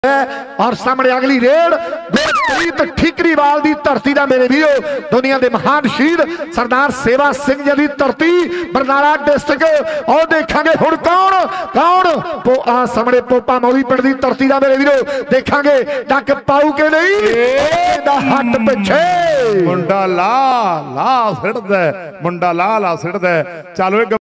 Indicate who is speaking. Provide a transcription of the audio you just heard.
Speaker 1: और सामने अगली रेड गुरप्रीत ठीकरीवाल दी धरती का मेरे वीरो दुनिया के महान शहीद सरदार सेवा सिंह जी की धरती बरनाला डिस्ट्रिक्ट। और देखांगे हुण कौन कौन सामने पोपा मौली पिंड की धरती का मेरे वीरो देखांगे डक पाऊ के नहीं हट पिछे
Speaker 2: मुंडा ला ला सिड़दा मुंडा ला ला सिड़दा चलो।